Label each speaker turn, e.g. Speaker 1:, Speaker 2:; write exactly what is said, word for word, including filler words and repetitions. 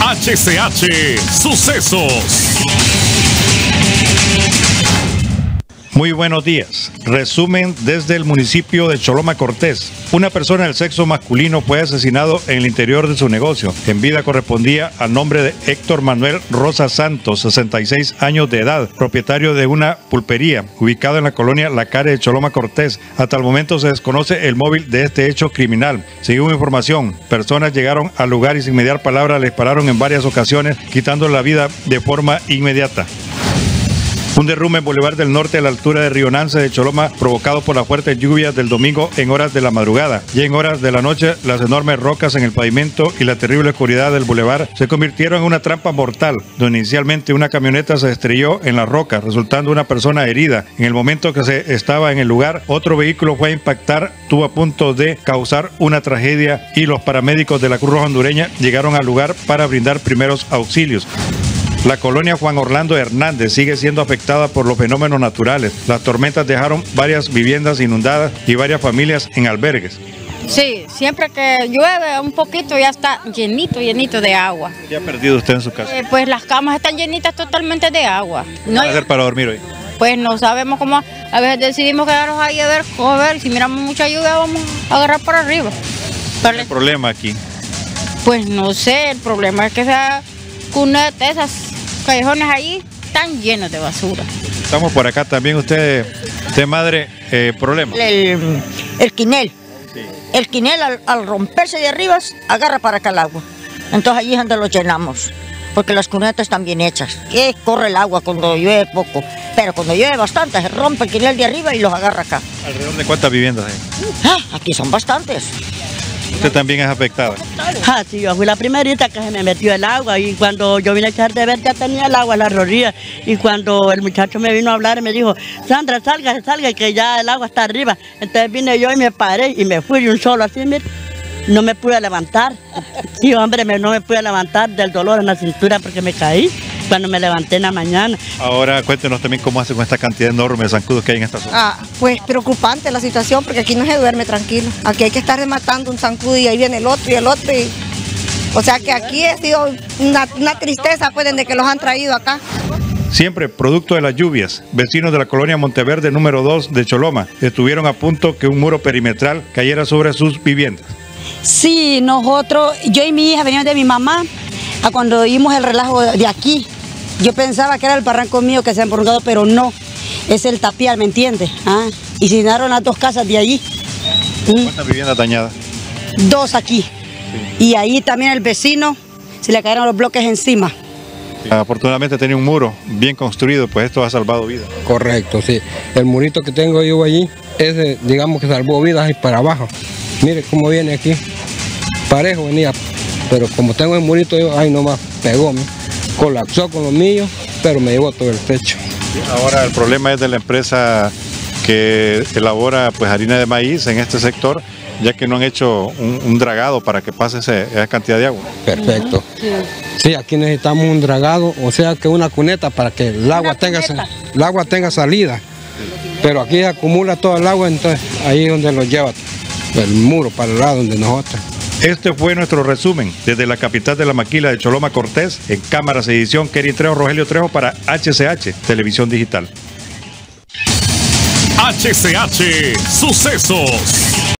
Speaker 1: H C H Sucesos.
Speaker 2: Muy buenos días. Resumen desde el municipio de Choloma Cortés. Una persona del sexo masculino fue asesinado en el interior de su negocio. En vida correspondía al nombre de Héctor Manuel Rosa Santos, sesenta y seis años de edad, propietario de una pulpería ubicada en la colonia La Care de Choloma Cortés. Hasta el momento se desconoce el móvil de este hecho criminal. Según información, personas llegaron al lugar y sin mediar palabra le dispararon en varias ocasiones, quitando la vida de forma inmediata. Un derrumbe en Boulevard del Norte a la altura de Río Nance de Choloma, provocado por las fuertes lluvias del domingo en horas de la madrugada. Y en horas de la noche, las enormes rocas en el pavimento y la terrible oscuridad del bulevar se convirtieron en una trampa mortal, donde inicialmente una camioneta se estrelló en las rocas, resultando una persona herida. En el momento que se estaba en el lugar, otro vehículo fue a impactar, estuvo a punto de causar una tragedia y los paramédicos de la Cruz Roja Hondureña llegaron al lugar para brindar primeros auxilios. La colonia Juan Orlando Hernández sigue siendo afectada por los fenómenos naturales. Las tormentas dejaron varias viviendas inundadas y varias familias en albergues.
Speaker 3: Sí, siempre que llueve un poquito ya está llenito, llenito de agua.
Speaker 2: ¿Qué ha perdido usted en su casa?
Speaker 3: Eh, pues las camas están llenitas totalmente de agua.
Speaker 2: ¿Qué
Speaker 3: No
Speaker 2: va a
Speaker 3: hay,
Speaker 2: hacer para dormir hoy?
Speaker 3: pues no sabemos cómo, a veces decidimos quedarnos ahí a ver, a ver, si miramos mucha lluvia vamos a agarrar por arriba.
Speaker 2: ¿Cuál es el problema aquí?
Speaker 3: Pues no sé, el problema es que esa cuneta, esas callejones ahí están llenos de basura.
Speaker 2: Estamos por acá también, usted, usted madre, eh, problema.
Speaker 4: El, el quinel,
Speaker 2: Sí.
Speaker 4: el quinel al, al romperse de arriba agarra para acá el agua. Entonces allí es donde lo llenamos, porque las cunetas están bien hechas. Que corre el agua cuando llueve poco, pero cuando llueve bastante se rompe el quinel de arriba y los agarra acá.
Speaker 2: ¿Alrededor de cuántas viviendas hay?
Speaker 4: Ah, aquí son bastantes.
Speaker 2: Usted también es afectada.
Speaker 5: Ah, sí, yo fui la primerita que se me metió el agua y cuando yo vine a echar de ver ya tenía el agua en la rodilla y cuando el muchacho me vino a hablar me dijo, Sandra, salga, salga, que ya el agua está arriba. Entonces vine yo y me paré y me fui de un solo así, mire, no me pude levantar. Sí, hombre, me, no me pude levantar del dolor en la cintura porque me caí cuando me levanté en la mañana.
Speaker 2: Ahora cuéntenos también cómo hace con esta cantidad enorme de zancudos que hay en esta zona.
Speaker 6: Ah, pues preocupante la situación porque aquí no se duerme tranquilo. Aquí hay que estar rematando un zancudo y ahí viene el otro y el otro. Y... O sea que aquí ha sido una, una tristeza pues desde que los han traído acá.
Speaker 2: Siempre producto de las lluvias, vecinos de la colonia Monteverde número dos de Choloma estuvieron a punto que un muro perimetral cayera sobre sus viviendas.
Speaker 7: Sí, nosotros, yo y mi hija veníamos de mi mamá a cuando vimos el relajo de aquí. Yo pensaba que era el barranco mío que se ha embrujado, pero no, es el tapial, ¿me entiendes? ¿Ah? Y se llenaron las dos casas de allí.
Speaker 2: ¿Cuántas viviendas dañadas?
Speaker 7: Dos aquí. Sí. Y ahí también el vecino, se le cayeron los bloques encima.
Speaker 2: Sí. Afortunadamente tenía un muro bien construido, pues esto ha salvado vidas.
Speaker 8: Correcto, sí. El murito que tengo yo allí, ese, digamos que salvó vidas y para abajo. Mire cómo viene aquí, parejo venía, pero como tengo el murito yo, ay nomás, pegóme, colapsó con los míos, pero me llevó todo el techo.
Speaker 2: Ahora el problema es de la empresa que elabora pues harina de maíz en este sector, ya que no han hecho un, un dragado para que pase ese, esa cantidad de agua.
Speaker 8: Perfecto. Sí, aquí necesitamos un dragado, o sea que una cuneta para que el agua, tenga, el agua tenga salida. Pero aquí se acumula todo el agua, entonces ahí es donde lo lleva el muro para el lado donde nosotros.
Speaker 2: Este fue nuestro resumen desde la capital de la maquila de Choloma Cortés, en cámaras edición Kerry Trejo, Rogelio Trejo para H C H Televisión Digital.
Speaker 1: H C H Sucesos.